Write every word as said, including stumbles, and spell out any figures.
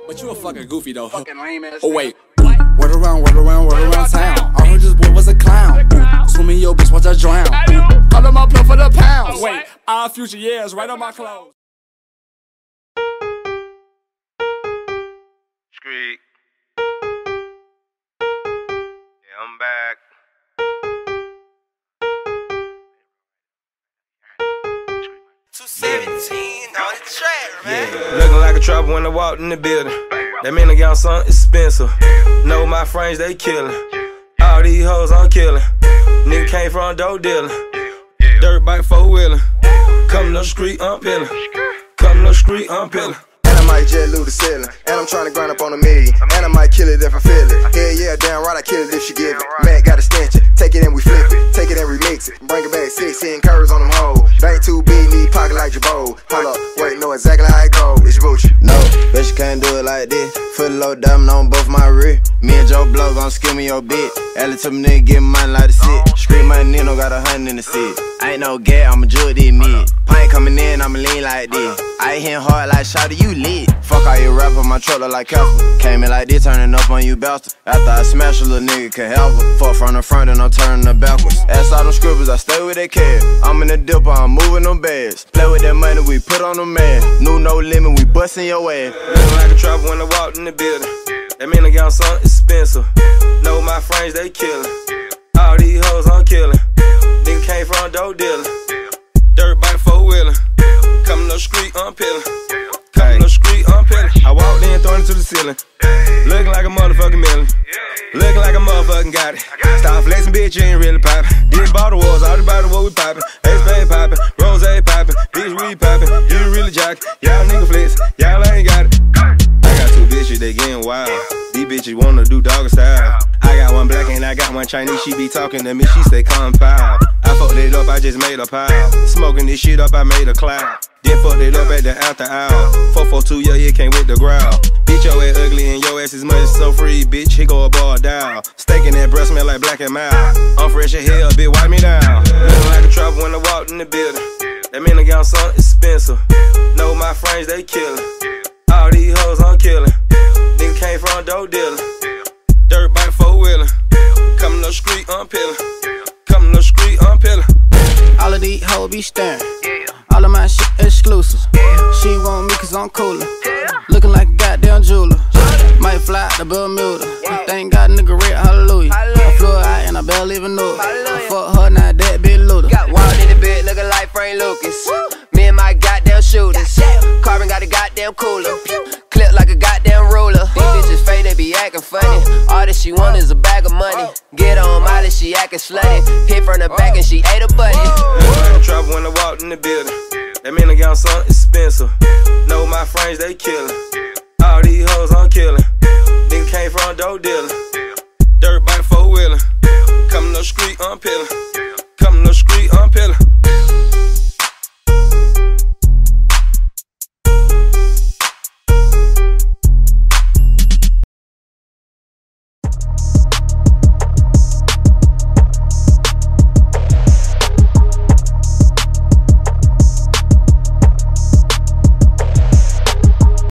But you a fucking goofy though. Fucking lame ass. Oh wait. Word around, word around, word around town. I heard this boy was a clown. Swimming your bitch, watch her drown. Call him my blood for the pounds. Wait, our future years right on my clothes. Street. Yeah, I'm back. two seventeen on the track, man. Yeah. Looking like a trapper when I walked in the building. That mean I got something expensive. Know my frames, they killin'. All these hoes I'm killin'. Nigga came from dope dealing. Dirt bike four wheeling. Come no street, I'm peeling. Come no street, I'm peeling. And I might jet loot the ceiling. And I'm trying to grind up on a million. And I might kill it if I feel it. Hell yeah, damn right, I kill it if she give it. Matt got a stench it. Take it and we flip it. Take it and remix it. Bring it back sixteen curves on them hoes. Bank too big, need pocket like Jabot. Hold up, wait, know exactly how it go. It's Gucci. No, bet you can't do it like this. Foot low diamond on both my rear. Me and Joe Blow gon' skill me your bitch. Alley to me nigga get money like the sit. Scream my Nino got a hundred in the seat. I ain't no gat, I'ma jug this mid. Pint coming in, I'ma lean like this. I ain't hitting hard like Shawty, you lit. Fuck all you rapper, my truck look like Casper. Came in like this, turning up on you bastard. After I smash a little nigga can help her. Fuck from the front and I'm turning her backwards. Ass all them scribbles, I stay with that cash. I'm in the dipper, I'm moving them bags. Play with that money, we put on the man. New no limit, we bustin' your ass. Looking like a trapper when I walked in the building. That mean I got something expensive. Know my frames, they killin'. All these hoes I'm killin'. Nigga came from dope dealing. Dirt bike four wheeling. Come no street, I'm peeling. Come no street, I'm peeling. I walked in, throwing it to the ceiling. Looking like a motherfucking million. Looking like a motherfucking got it. Stop flexing, bitch, you ain't really poppin'. These bottle wars, all the bottle what we poppin'. Ace Bay poppin', Rose poppin', bitch we poppin'. You really jockin', y'all nigga flex, y'all ain't got it. I got two bitches, they getting wild. These bitches wanna do doggy style. I got one black and I got one Chinese, she be talking to me, she say compile. I fucked it up, I just made a pile. Smoking this shit up, I made a cloud. Then fucked it up at the after hour. four four two, yeah, it came with the growl. Bitch, your ass ugly and your ass is much so free, bitch, he go a bar down. Staking that breath smell like black and mild. I'm fresh as hell, bitch, wipe me down. Looking like a trapper when I walked in the building. That mean I got something expensive. Know my frames, they killin'. All these hoes I'm killin'. Nigga came from dope dealing. Dirt bike four wheeling. Coming no street, I'm peeling. Coming no street, I'm peeling. All of these hoes be staring. All of my shit exclusive. She want me cause I'm cooler. Looking like a goddamn jeweler. Might fly out to Bermuda. Thank God nigga red, hallelujah. I flew her out and I barely even knew it. I fuck her, now that bitch looter. Got wild in the bed looking like Frank Lucas. Me and my goddamn shooters. Carbon got a goddamn cooler. Clip like a goddamn ruler. These bitches fake, they be acting funny. All that she want is a bag of money. Get on Molly, she acting slutty. Hit from the back and she ate a buddy. Looking like a trapper when I walked in the building. That mean I got something expensive. Know my frames, they killin'. All these hoes I'm killin'. Nigga came from dope dealing. Dirt bike four wheeling. Coming no street, I'm peeling.